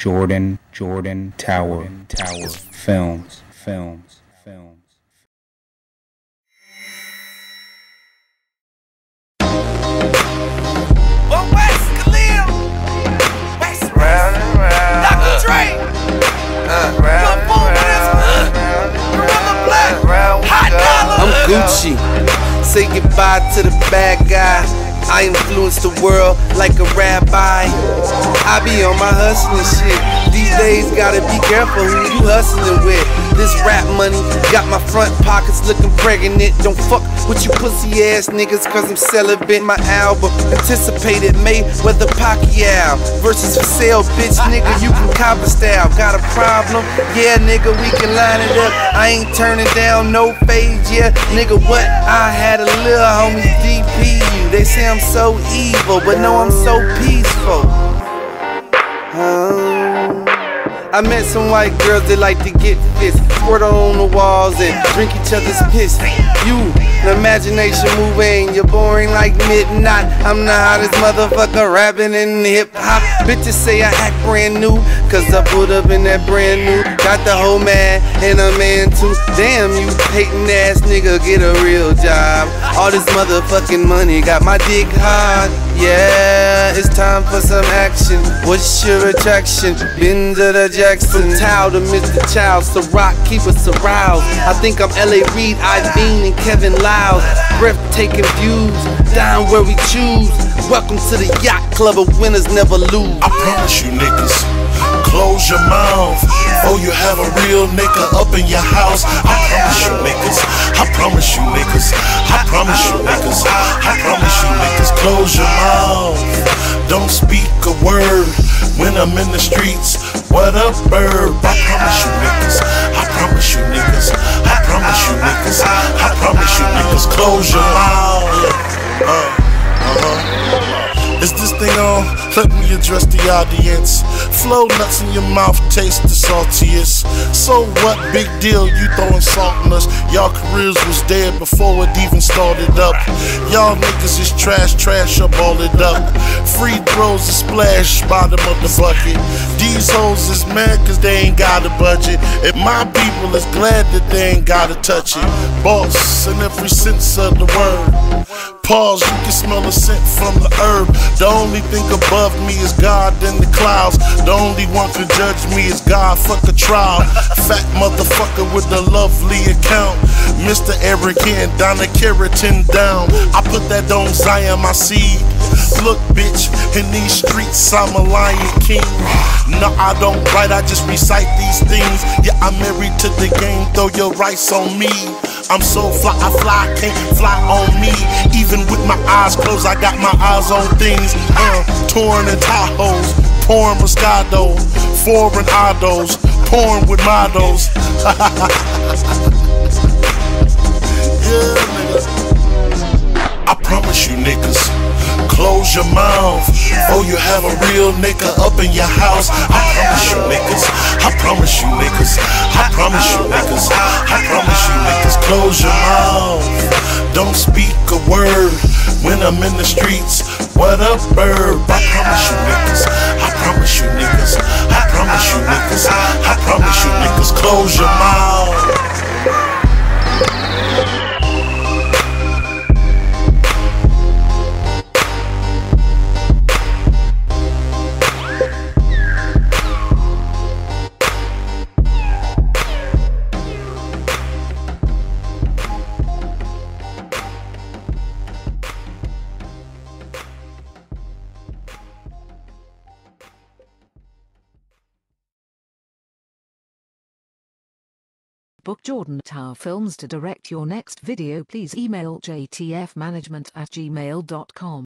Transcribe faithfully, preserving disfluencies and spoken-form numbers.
Jordan, Jordan, Tower, Tower, Films, Films, Films. Well, West Khalil, West round and round, Doctor Dre, uh, round and round, Gorilla Black, Hot Dollar. I'm Gucci. Say goodbye to the bad guy. I influence the world like a rabbi. I be on my hustling shit. These days gotta be careful who you hustling with. This rap money got my front pockets looking pregnant. Don't fuck with you pussy ass niggas cause I'm celibate. My album anticipated Mayweather Pacquiao versus for sale, bitch nigga, you can cop a style. Got a problem? Yeah nigga, we can line it up. I ain't turning down no fade, yeah nigga, what? I had a little homie D P U. They say I'm so evil, but no, I'm so peaceful. Um, I met some white girls that like to get fist, squirt on the walls and drink each other's piss. You, an imagination moving, you're boring like midnight. I'm the hottest motherfucker rapping in hip hop. Bitches say I act brand new, cause I put up in that brand new. Got the whole man and a man too. Damn you hating ass nigga, get a real job. All this motherfucking money got my dick hard. Yeah, it's time for some action. What's your attraction? Been to the Jackson. From Tao to Mister Child, Ciroc, keep us aroused. I think I'm L A Reid, Iveen, and Kevin Lyles. Breathtaking views, down where we choose. Welcome to the yacht club of winners never lose. I promise you niggas, close your mouth. Oh, you have a real nigga up in your house. I promise you niggas, I promise you niggas, I promise you niggas, I promise you niggas, close your mouth. Don't speak a word when I'm in the streets. What up, bird? I promise you niggas, I promise you niggas, I promise you niggas, I promise you niggas, close your mouth. Uh, uh-huh. Is this thing on? Let me address the audience. Flow nuts in your mouth, taste the saltiest. So what big deal you throwing salt on us? Y'all careers was dead before it even started up. Y'all niggas is trash, trash up, all it up. Free throws and splash, bottom of the bucket. These hoes is mad cause they ain't got a budget. And my people is glad that they ain't gotta touch it. Boss in every sense of the word. Pause, you can smell the scent from the herb. The only thing above me is God in the clouds. The only one can judge me is God, fuck a trial. Fat motherfucker with a lovely account. Mister Arrogant, down the keratin down. I put that on Zion, my seed. Look bitch, in these streets I'm a lion king. No, I don't write, I just recite these things. Yeah, I'm married to the game, throw your rights on me. I'm so fly, I fly, can't fly on me. Even with my eyes closed, I got my eyes on things. Uh, touring in Tahoes, pouring Moscato, foreign idols, pouring with models. Yeah, nigga. I promise you niggas, close your mouth. Oh, you have a real nigga up in your house. I promise you niggas, I promise you niggas, I promise you niggas, I promise you niggas, close your mouth. Don't speak a word when I'm in the streets. What up, bird? I promise you niggas, I promise you niggas, I promise you niggas, I promise you niggas, close your mouth. Book Jordan Tower Films to direct your next video. Please email j t f management at gmail dot com.